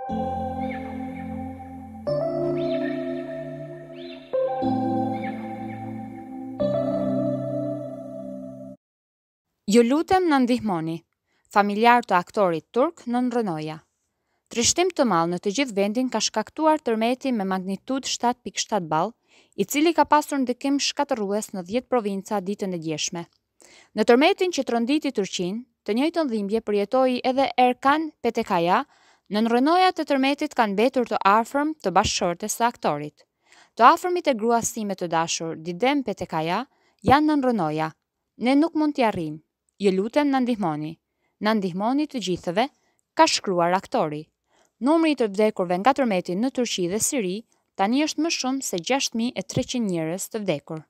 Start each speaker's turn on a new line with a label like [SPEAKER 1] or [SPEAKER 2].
[SPEAKER 1] Ju lutem na ndihmoni. Familjar të aktorit turk Nën Rënoja. Trishtim të madh në të gjithë vendin ka shkaktuar tërmeti me magnitudë 7.7 ball, i cili ka pasur ndikim shkatërrues në 10 provinca ditën e djeshme. Në tërmetin që tronditi Turqinë, të njëjtën dhimbje përjetoi edhe Erkan Petekaya. Nën Rënojat e tërmetit kanë mbetur të afërm të bashkëshortes së aktorit. Të afërmit e gruas time të dashur, Didem Petekaya, janë Nën Rënoja. Ne nuk mund t'i arrijmë. Ju lutem na ndihmoni. Na ndihmoni të gjithëve, ka shkruar aktori. Numri i të vdekurve nga tërmeti në Turqi dhe Siri tani është më shumë se 6.300 njerëz të vdekur.